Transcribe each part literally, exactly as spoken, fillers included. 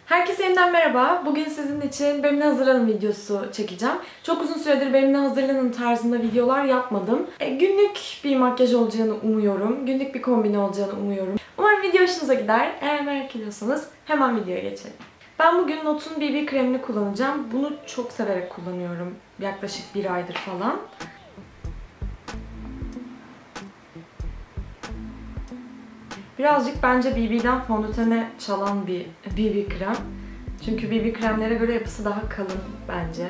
Herkese yeniden merhaba. Bugün sizin için benimle hazırlanın videosu çekeceğim. Çok uzun süredir benimle hazırlanın tarzında videolar yapmadım. E, günlük bir makyaj olacağını umuyorum. Günlük bir kombine olacağını umuyorum. Umarım video hoşunuza gider. Eğer merak ediyorsanız hemen videoya geçelim. Ben bugün Not'un B B kremini kullanacağım. Bunu çok severek kullanıyorum. Yaklaşık bir aydır falan. Birazcık bence B B'den fondötene çalan bir B B krem. Çünkü B B kremlere göre yapısı daha kalın bence.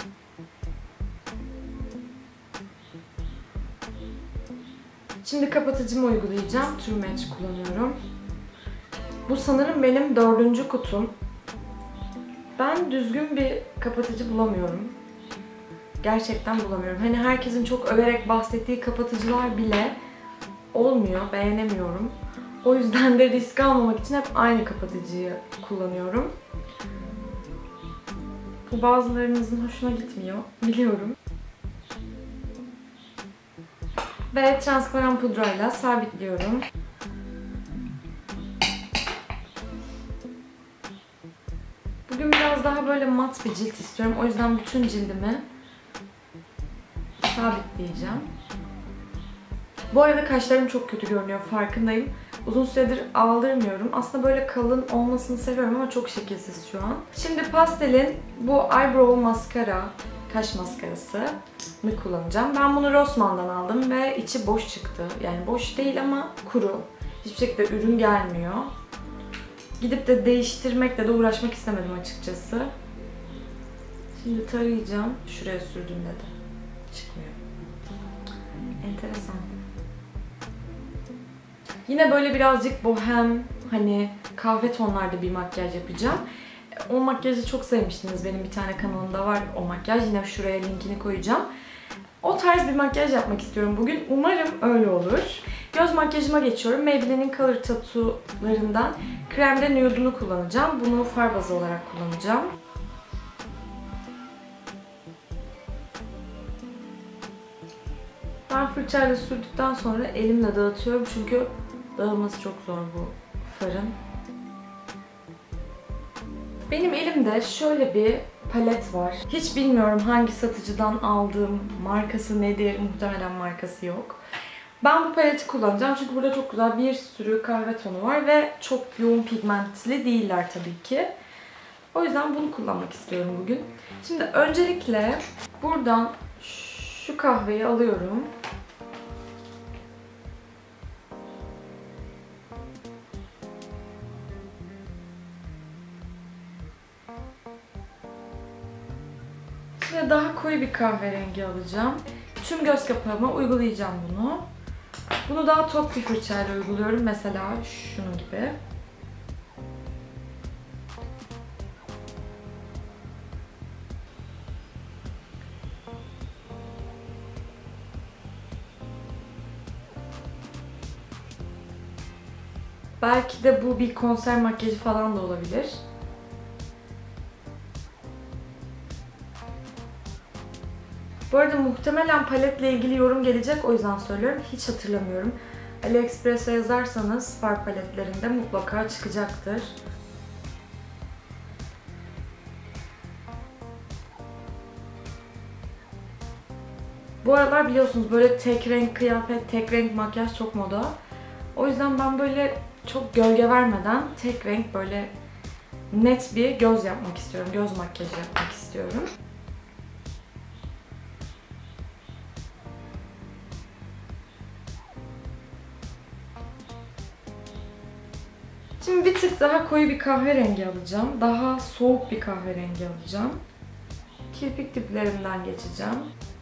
Şimdi kapatıcımı uygulayacağım. True Match kullanıyorum. Bu sanırım benim dördüncü kutum. Ben düzgün bir kapatıcı bulamıyorum. Gerçekten bulamıyorum. Hani herkesin çok överek bahsettiği kapatıcılar bile olmuyor. Beğenemiyorum. O yüzden de risk almamak için hep aynı kapatıcıyı kullanıyorum. Bu bazılarınızın hoşuna gitmiyor, biliyorum. Ve transparan pudrayla sabitliyorum. Bugün biraz daha böyle mat bir cilt istiyorum. O yüzden bütün cildimi sabitleyeceğim. Bu arada kaşlarım çok kötü görünüyor, farkındayım. Uzun süredir aldırmıyorum. Aslında böyle kalın olmasını seviyorum ama çok şekilsiz şu an. Şimdi Pastel'in bu Eyebrow Mascara, kaş maskarası kullanacağım. Ben bunu Rossmann'dan aldım ve içi boş çıktı. Yani boş değil ama kuru. Hiçbir şekilde ürün gelmiyor. Gidip de değiştirmekle de uğraşmak istemedim açıkçası. Şimdi tarayacağım. Şuraya sürdüğümde de çıkmıyor. Enteresan. Yine böyle birazcık bohem, hani kahve tonlarda bir makyaj yapacağım. O makyajı çok sevmiştiniz. Benim bir tane kanalımda var o makyaj. Yine şuraya linkini koyacağım. O tarz bir makyaj yapmak istiyorum bugün. Umarım öyle olur. Göz makyajıma geçiyorum. Maybelline'in Color Tattoo'larından kremde nude'unu kullanacağım. Bunu far bazı olarak kullanacağım. Ben fırçayla sürdükten sonra elimle dağıtıyorum çünkü dağılması çok zor bu farın. Benim elimde şöyle bir palet var. Hiç bilmiyorum hangi satıcıdan aldığım, markası nedir, muhtemelen markası yok. Ben bu paleti kullanacağım çünkü burada çok güzel bir sürü kahve tonu var ve çok yoğun pigmentli değiller tabii ki. O yüzden bunu kullanmak istiyorum bugün. Şimdi öncelikle buradan şu kahveyi alıyorum. Şimdi daha koyu bir kahverengi alacağım. Tüm göz kapağıma uygulayacağım bunu. Bunu daha tok bir fırçayla uyguluyorum. Mesela şunun gibi. Belki de bu bir konser makyajı falan da olabilir. Bu arada muhtemelen paletle ilgili yorum gelecek, o yüzden söylüyorum. Hiç hatırlamıyorum. AliExpress'e yazarsanız far paletlerinde mutlaka çıkacaktır. Bu aralar biliyorsunuz böyle tek renk kıyafet, tek renk makyaj çok moda. O yüzden ben böyle çok gölge vermeden tek renk böyle net bir göz yapmak istiyorum. Göz makyajı yapmak istiyorum. Şimdi bir tık daha koyu bir kahverengi alacağım. Daha soğuk bir kahverengi alacağım. Kirpik diplerimden geçeceğim.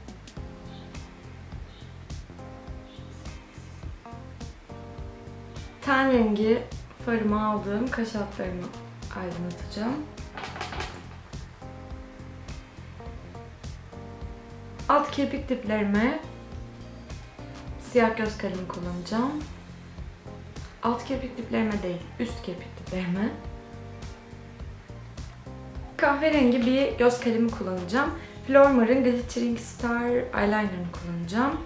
Ten rengi farıma aldığım kaş altlarımı aydınlatacağım. Alt kirpik diplerime siyah göz kalemi kullanacağım. Alt kirpik diplerime değil, üst kirpik diplerime. Kahverengi bir göz kalemi kullanacağım. Flormar'ın Glittering Star Eyeliner'ını kullanacağım.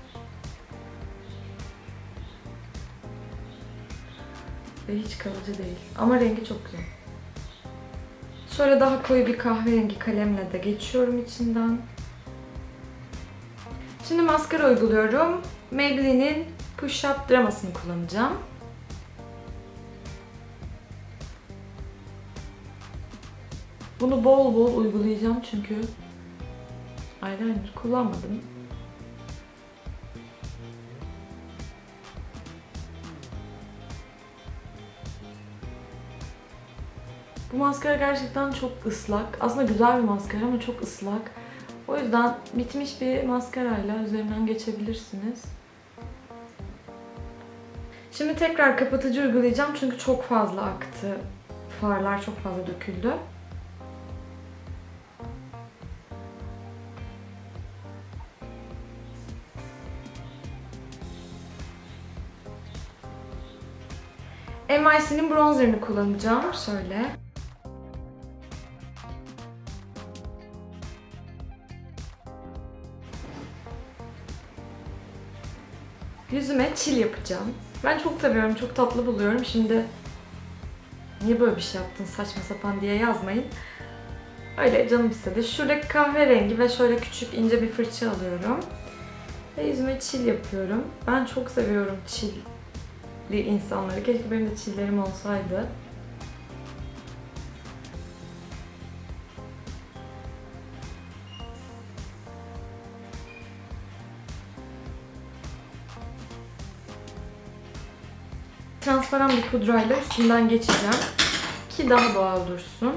Ve hiç kalıcı değil. Ama rengi çok güzel. Şöyle daha koyu bir kahverengi kalemle de geçiyorum içinden. Şimdi maskara uyguluyorum. Maybelline'in Push Up Dramasını kullanacağım. Bunu bol bol uygulayacağım çünkü eyeliner kullanmadım. Bu maskara gerçekten çok ıslak. Aslında güzel bir maskara ama çok ıslak. O yüzden bitmiş bir maskarayla üzerinden geçebilirsiniz. Şimdi tekrar kapatıcı uygulayacağım çünkü çok fazla aktı. Farlar çok fazla döküldü. M I C'nin bronzerini kullanacağım. Şöyle. Yüzüme çil yapacağım. Ben çok seviyorum, çok tatlı buluyorum. Şimdi niye böyle bir şey yaptın saçma sapan diye yazmayın. Öyle canım istedi. Şuradaki kahverengi ve şöyle küçük ince bir fırça alıyorum. Ve yüzüme çil yapıyorum. Ben çok seviyorum çilli insanları. Keşke benim de çillerim olsaydı. Transparan bir pudrayla üstünden geçeceğim ki daha doğal dursun.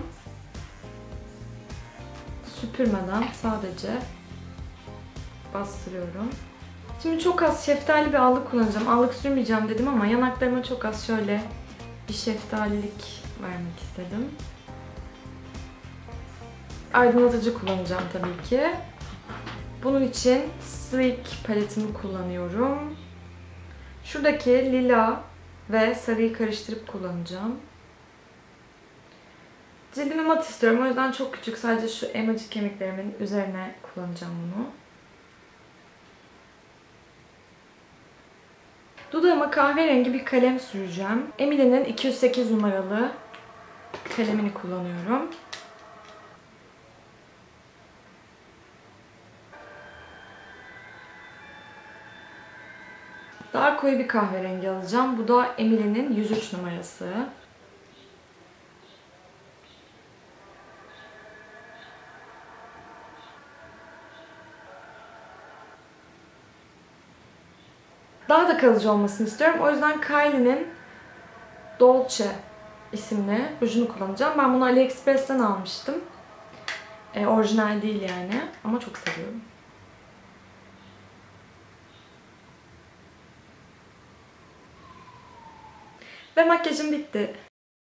Süpürmeden sadece bastırıyorum. Şimdi çok az şeftali bir allık kullanacağım. Allık sürmeyeceğim dedim ama yanaklarıma çok az şöyle bir şeftalilik vermek istedim. Aydınlatıcı kullanacağım tabii ki. Bunun için Sleek paletimi kullanıyorum. Şuradaki lila ve sarıyı karıştırıp kullanacağım. Cildimi mat istiyorum. O yüzden çok küçük. Sadece şu elmacık kemiklerimin üzerine kullanacağım bunu. Dudağıma kahverengi bir kalem süreceğim. Emily'nin iki yüz sekiz numaralı kalemini kullanıyorum. Daha koyu bir kahverengi alacağım. Bu da Emily'nin yüz üç numarası. Daha da kalıcı olmasını istiyorum. O yüzden Kylie'nin Dolce isimli rujunu kullanacağım. Ben bunu AliExpress'ten almıştım. E, orijinal değil yani. Ama çok seviyorum. Ve makyajım bitti.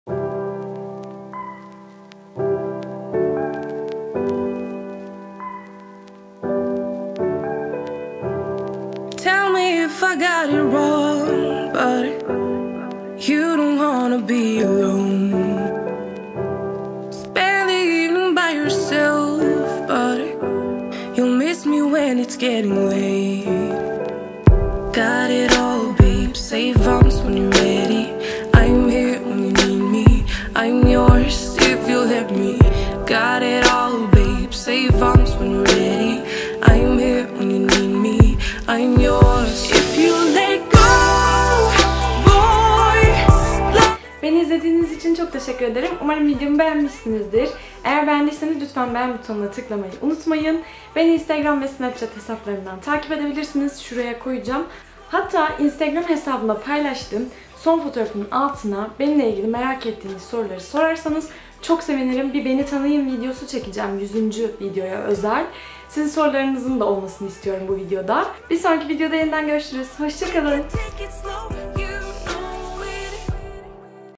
Tell me if I got it wrong, but you don't wanna be alone. Spend the evening by yourself, but you'll miss me when it's getting late. Got it all, babe. Save arms when you're ready. I'm here when you need me. I'm yours if you'll let me. Got it all, babe. Save arms when you're ready. I'm here when you need me. I'm yours if you let go, boy. Beni izlediğiniz için çok teşekkür ederim. Umarım videomu beğenmişsinizdir. Eğer beğendiyseniz lütfen beğen butonuna tıklamayı unutmayın. Beni Instagram ve Snapchat hesaplarından takip edebilirsiniz. Şuraya koyacağım. Hatta Instagram hesabımda paylaştığım son fotoğrafımın altına benimle ilgili merak ettiğiniz soruları sorarsanız çok sevinirim. Bir beni tanıyın videosu çekeceğim yüzüncü videoya özel. Sizin sorularınızın da olmasını istiyorum bu videoda. Bir sonraki videoda yeniden görüşürüz. Hoşça kalın.